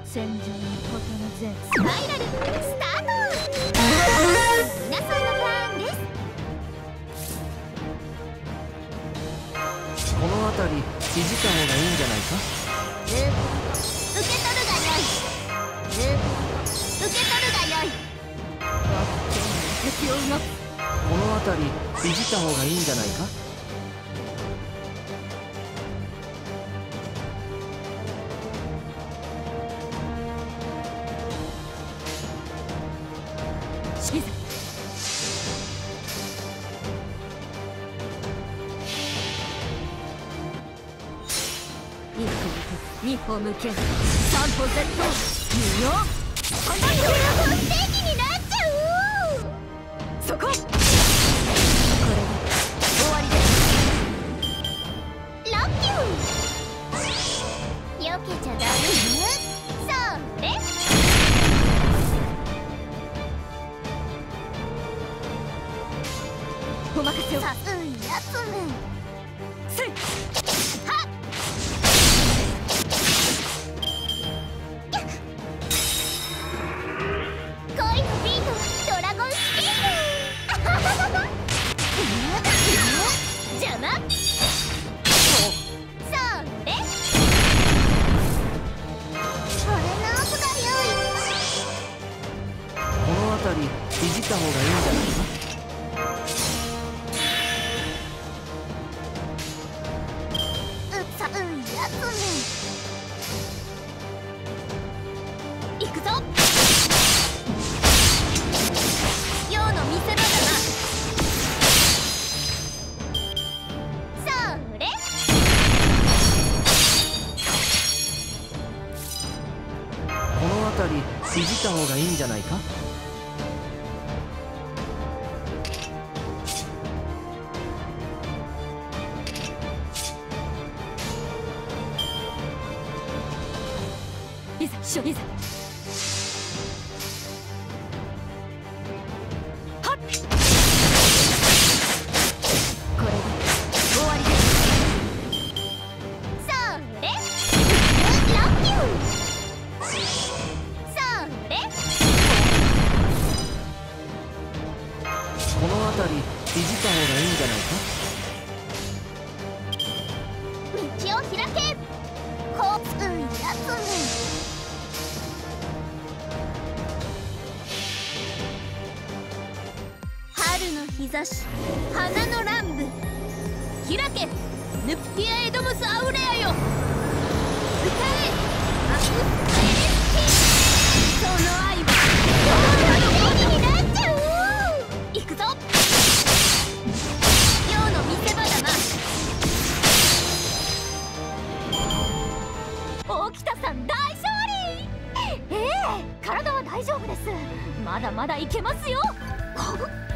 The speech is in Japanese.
戦場に事の前スパイラルスタート。皆さんのターンです。 この辺りいじった方がいいんじゃないか。 受け取るがよい。受け取るがよい。敵を動く。 この辺りいじった方がいいんじゃないか。 いざ一歩向け三歩絶倒無用。このドラゴンステージになっちゃう。そここれで終わりです。ラッキュー。避けちゃダメね。それお任せを。さすんやつめせいはっ恋のビートドラゴンスピード邪魔。それこれ直すがよい。 この辺りいじった方がいいんじゃないか。 行くぞ。陽の見せ場だな。それこの辺りいじった方がいいんじゃないか。いざいざはっこれで終わりです。それラッキュー。それこの辺りいじった方がいいんじゃないか。 道を開け。こうつくんやつめ春の日差し花の乱舞開け。ヌプティア・エドムス・アウレアよ。歌えアクス・エレスキ。その愛は陽のステージになっちゃう。行くぞ。陽の見せ場だな。大北さん大勝利。体は大丈夫です。まだまだいけますよ。